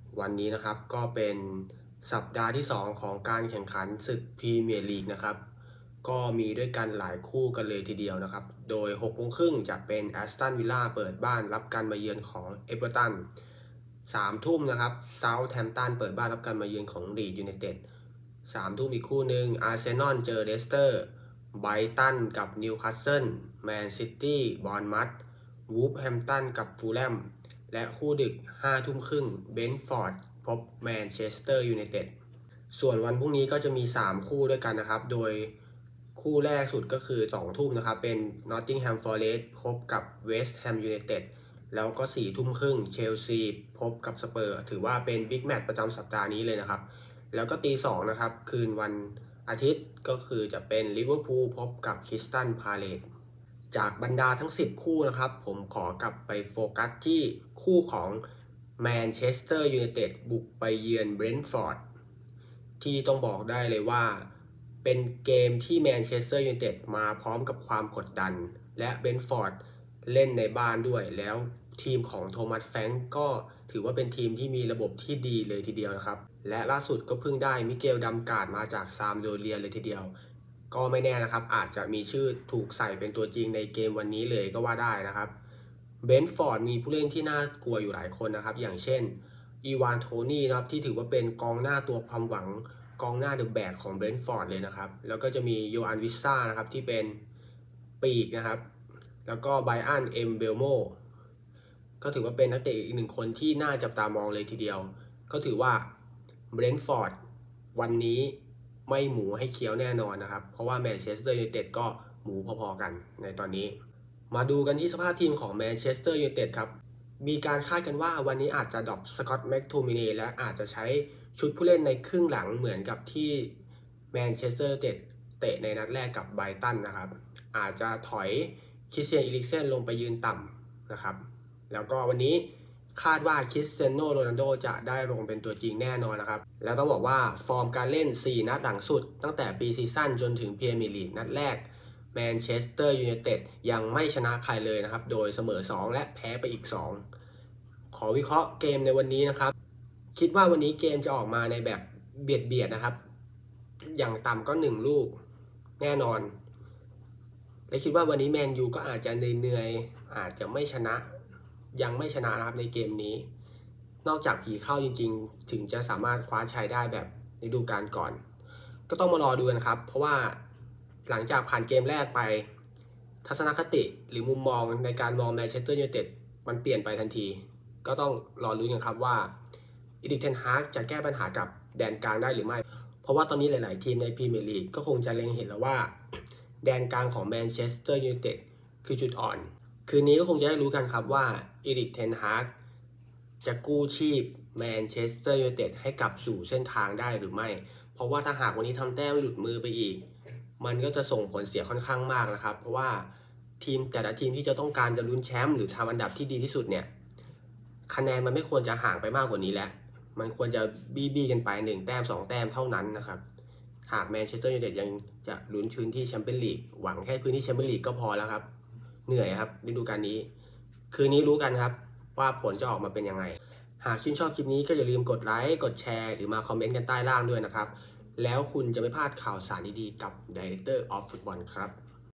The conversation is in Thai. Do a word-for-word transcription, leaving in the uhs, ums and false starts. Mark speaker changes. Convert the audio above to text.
Speaker 1: วันนี้นะครับก็เป็นสัปดาห์ที่สองของการแข่งขันศึกพรีเมียร์ลีกนะครับก็มีด้วยกันหลายคู่กันเลยทีเดียวนะครับโดยหกโมงครึ่งจะเป็นแอสตันวิลล่าเปิดบ้านรับการมาเยือนของเอเวอร์ตันสามทุ่มนะครับเซาท์แฮมป์ตันเปิดบ้านรับการมาเยือนของลีดยูไนเต็ดสามทุ่มอีกคู่หนึ่งอาร์เซนอลเจอเลสเตอร์ไบรตันกับนิวคาสเซิลแมนซิตี้บอร์นมัธวูฟแฮมป์ตันกับฟูลแลมและคู่ดึกห้าทุ่มครึ่งเบนฟอร์ดพบแมนเชสเตอร์ยูไนเต็ดส่วนวันพรุ่งนี้ก็จะมีสามคู่ด้วยกันนะครับโดยคู่แรกสุดก็คือสองทุ่มนะครับเป็น Nottingham Forest พบกับ West Ham United แล้วก็สี่ทุ่มครึ่งเชลซีพบกับสเปอร์ถือว่าเป็นบิ๊กแมตช์ประจำสัปดาห์นี้เลยนะครับแล้วก็ตีสองนะครับคืนวันอาทิตย์ก็คือจะเป็นลิเวอร์พูลพบกับคริสตัลพาเลซจากบรรดาทั้งสิบคู่นะครับผมขอกลับไปโฟกัสที่คู่ของแมนเชสเตอร์ยูไนเต็ดบุกไปเยือนเบรนท์ฟอร์ดที่ต้องบอกได้เลยว่าเป็นเกมที่แมนเชสเตอร์ยูไนเต็ดมาพร้อมกับความกดดันและเบรนท์ฟอร์ดเล่นในบ้านด้วยแล้วทีมของโทมัสแฟรงก์ก็ถือว่าเป็นทีมที่มีระบบที่ดีเลยทีเดียวนะครับและล่าสุดก็เพิ่งได้มิเกลดัมการ์ดมาจากซามโดเรียเลยทีเดียวก็ไม่แน่นะครับอาจจะมีชื่อถูกใส่เป็นตัวจริงในเกมวันนี้เลยก็ว่าได้นะครับเบรนท์ฟอร์ดมีผู้เล่นที่น่ากลัวอยู่หลายคนนะครับอย่างเช่นอีวานโทนี่นะครับที่ถือว่าเป็นกองหน้าตัวความหวังกองหน้าเดอะแบกของเบรนท์ฟอร์ดเลยนะครับแล้วก็จะมีโยอันวิสซ่านะครับที่เป็นปีกนะครับแล้วก็ไบรอันเอ็มเบลโมก็ถือว่าเป็นนักเตะอีกหนึ่งคนที่น่าจับตามองเลยทีเดียวก็ถือว่าเบรนท์ฟอร์ดวันนี้ไม่หมูให้เคี้ยวแน่นอนนะครับเพราะว่าแมนเชสเตอร์ยูไนเต็ดก็หมูพอๆกันในตอนนี้มาดูกันที่สภาพทีมของแมนเชสเตอร์ยูไนเต็ดครับมีการคาดกันว่าวันนี้อาจจะดรอปสกอตต์แม็กโทมิเนและอาจจะใช้ชุดผู้เล่นในครึ่งหลังเหมือนกับที่แมนเชสเตอร์ยูไนเต็ดเตะในนัดแรกกับไบรตันนะครับอาจจะถอยคริสเตียน อีริกเซนลงไปยืนต่ำนะครับแล้วก็วันนี้คาดว่าคริสเตียโนโรนัลโดจะได้ลงเป็นตัวจริงแน่นอนนะครับแล้วต้องบอกว่าฟอร์มการเล่นสี่นัดหลังสุดตั้งแต่ปีซีซั่นจนถึงพรีเมียร์ลีกนัดแรกแมนเชสเตอร์ยูไนเต็ดยังไม่ชนะใครเลยนะครับโดยเสมอสองและแพ้ไปอีกสองขอวิเคราะห์เกมในวันนี้นะครับคิดว่าวันนี้เกมจะออกมาในแบบเบียดเบียดนะครับอย่างต่ำก็หนึ่งลูกแน่นอนและคิดว่าวันนี้แมนยูก็อาจจะเหนื่อยๆอาจจะไม่ชนะยังไม่ชนะนะครับในเกมนี้นอกจากผีเข้าจริงๆถึงจะสามารถคว้าชัยได้แบบฤดูกาลก่อนก็ต้องมารอดูกันครับเพราะว่าหลังจากผ่านเกมแรกไปทัศนคติหรือมุมมองในการมองแมนเชสเตอร์ยูไนเต็ดมันเปลี่ยนไปทันทีก็ต้องรอลุ้นกันครับว่าอีริก เทนฮากจะแก้ปัญหากับแดนกลางได้หรือไม่เพราะว่าตอนนี้หลายๆทีมในพรีเมียร์ลีกก็คงจะเล็งเห็นแล้วว่าแดนกลางของแมนเชสเตอร์ยูไนเต็ดคือจุดอ่อนคืนนี้ก็คงจะได้รู้กันครับว่าอีริก เทนฮากจะกู้ชีพแมนเชสเตอร์ยูไนเต็ดให้กลับสู่เส้นทางได้หรือไม่เพราะว่าถ้าหากวันนี้ทำแต้มหลุดมือไปอีกมันก็จะส่งผลเสียค่อนข้างมากนะครับเพราะว่าทีมแต่ละทีมที่จะต้องการจะลุ้นแชมป์หรือทำอันดับที่ดีที่สุดเนี่ยคะแนนมันไม่ควรจะห่างไปมากกว่านี้แล้วมันควรจะบี้บี้กันไปหนึ่งแต้มสองแต้มเท่านั้นนะครับหากแมนเชสเตอร์ยูไนเต็ดยังจะลุ้นพื้นที่แชมเปี้ยนลีกหวังแค่พื้นที่แชมเปี้ยนลีกก็พอแล้วครับเหนื่อยครับฤดูกาลนี้คืนนี้รู้กันครับว่าผลจะออกมาเป็นยังไงหากชื่นชอบคลิปนี้ก็อย่าลืมกดไลค์กดแชร์หรือมาคอมเมนต์กันใต้ล่างด้วยนะครับแล้วคุณจะไม่พลาดข่าวสารดีๆกับ Director of Football ครับ